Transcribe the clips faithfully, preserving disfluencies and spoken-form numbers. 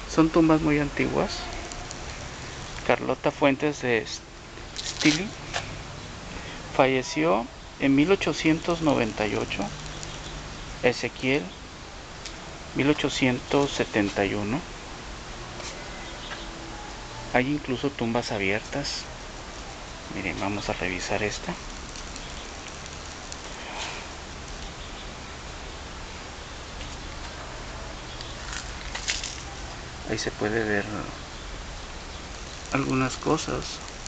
Son tumbas muy antiguas. Carlota Fuentes de Stili falleció en mil ochocientos noventa y ocho. Ezequiel mil ochocientos setenta y uno. Hay incluso tumbas abiertas. Miren, vamos a revisar esta. Ahí se puede ver algunas cosas.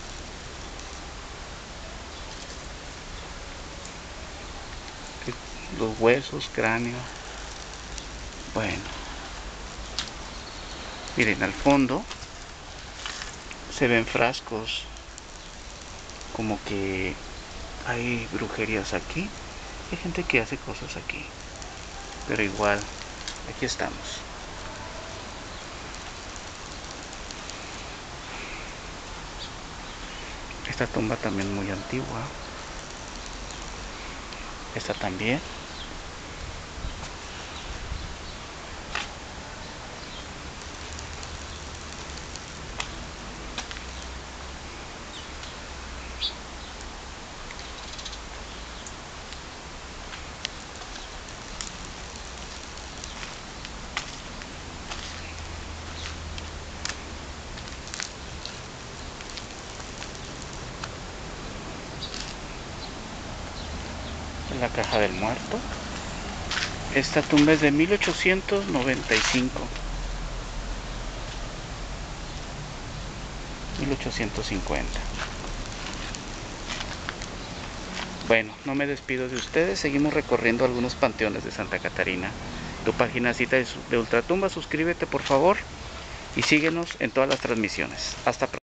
Los huesos, cráneo. Bueno, miren, al fondo se ven frascos, como que hay brujerías aquí. Hay gente que hace cosas aquí, pero igual, aquí estamos. Esta tumba también muy antigua. Esta también. La caja del muerto. Esta tumba es de mil ochocientos noventa y cinco. mil ochocientos cincuenta. Bueno, no me despido de ustedes. Seguimos recorriendo algunos panteones de Santa Catarina. Tu página cita de Ultratumba, suscríbete por favor y síguenos en todas las transmisiones. Hasta pronto.